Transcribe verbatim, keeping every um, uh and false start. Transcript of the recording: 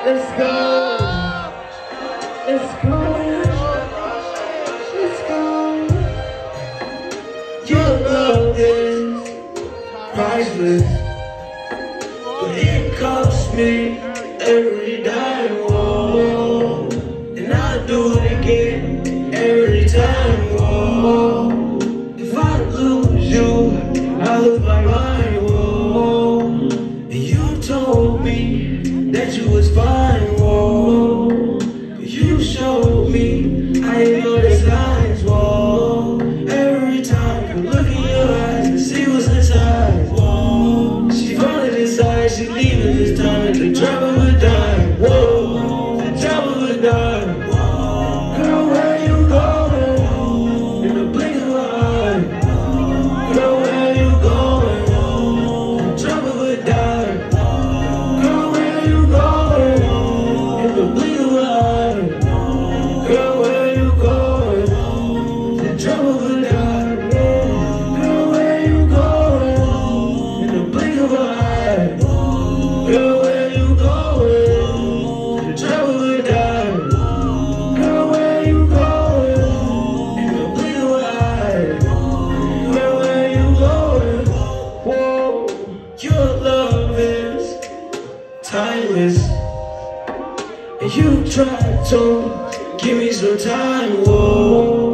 Let's go. Let's go. Let's go. Your love is priceless, but it costs me every dime. Whoa. And I'll do it again every time. Whoa. If I lose you, I lose my mind. Whoa. And you told me that you was fine. Whoa. But you showed me I ain't know the signs. Whoa. Every time I look in your eyes and see what's inside. Whoa. She finally decides she leaving this time at the drop of a dime. Whoa. The drop of a dime. Girl, where you going? In the blink of an eye. Girl, where you going? The drop of a dime. Girl, where you going? In the blink of an eye. Girl, where you going? The drop of a dime. Girl, where you going? In the blink of an eye. Girl, where you going? The drop of a dime. Girl, where you going? In the blink of an eye. Girl, where you going? Whoa, your love is timeless, and you tried to give me some time. Whoa.